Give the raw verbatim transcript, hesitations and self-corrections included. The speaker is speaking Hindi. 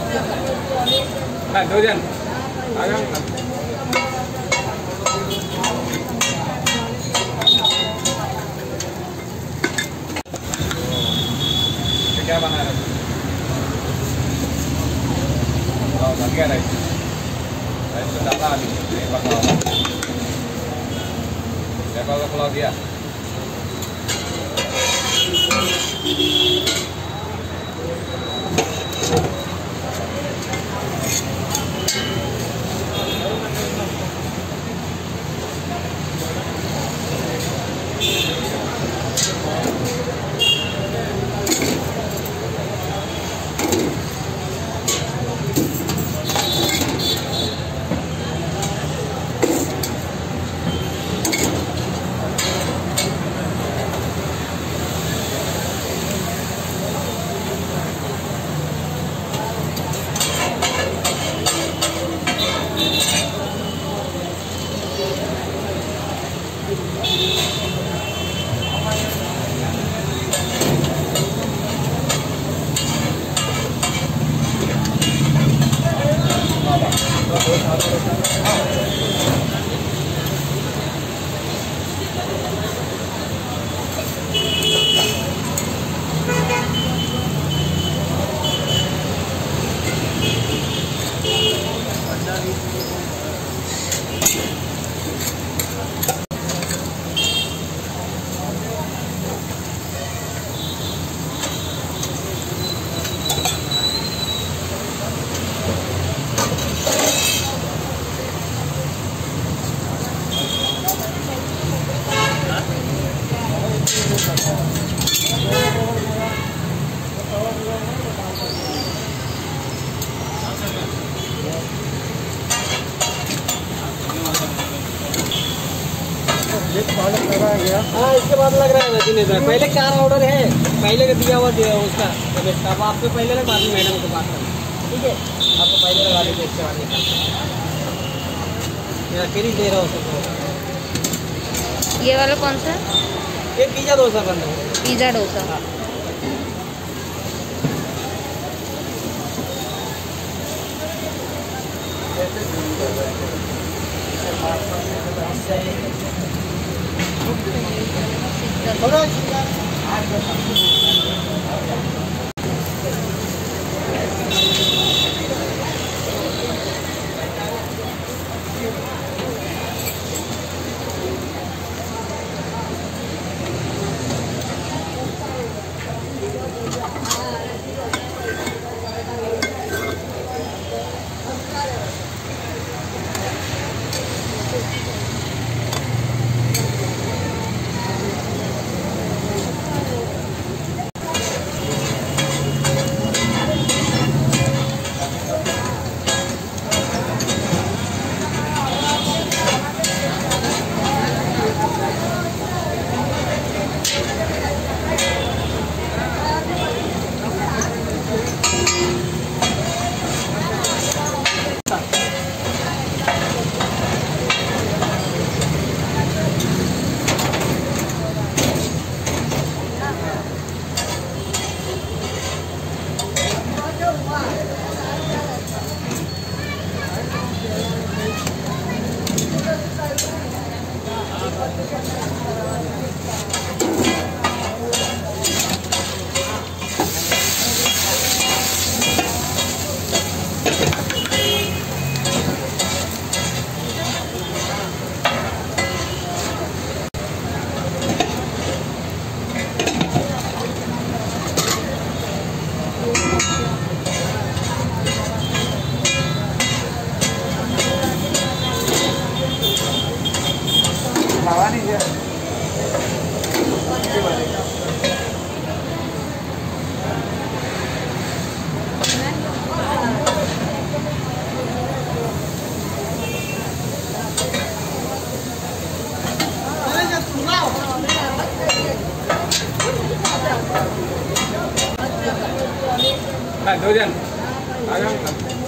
हाँ दो जन आ गए क्या बना रहे हो? बन गया राइस राइस तो डाला अभी नहीं पका हुआ देखो तो खुला दिया हाँ इसके बाद लग रहा है दिनेश पहले चार ऑर्डर है पहले का दिया हुआ दिया उसका अब आपसे पहले लगा बाद में मैडम से बात करना ठीक है आपको पहले लगा देते इसके बाद निकाल मेरा फिर ही दे रहा हूँ सबको। ये वाला कौन सा? ये पिज़्ज़ा डोसा बन रहा है पिज़्ज़ा डोसा हाँ। हाँ दो जन आ गए